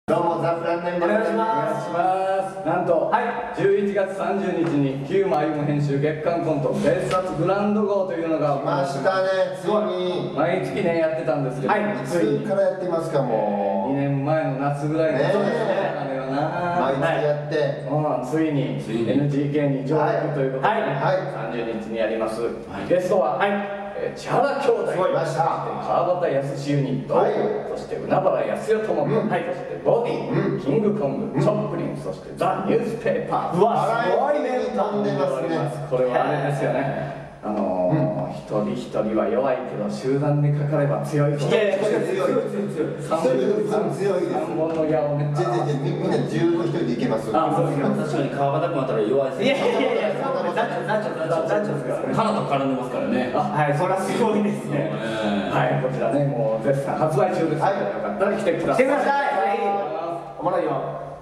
どうもザ・プランナインでお願いします。なんと、11月30日にキューマ・アユム編集月間コント別冊グランド号というのが来ましたね。ついに毎月ねやってたんですけど、 いつからやってますか。もう 2年前の夏ぐらいのそうですね、あれはな毎月やって、 ついに NGK に上陸ということでね、30日にやります。ゲストは千原兄弟、川端康ユニット、そして海原康代友君、そしてボディ、キングコング、チョップリン、そしてザ・ニュースペーパー。うわ、すごいね、 飛んでますね。 これはあれですよね、一人一人は弱いけど集団にかかれば強い。 強いです。3 本の矢をね、 みんな15一人でいけます。 あ、そうですか。確かに川端君あったら弱いですね。 いや花と絡んでますからね。 はい、それはすごいですね。はい、こちらね、もう絶賛発売中ですので、よかったら来てください。 来てください。おもろいよ。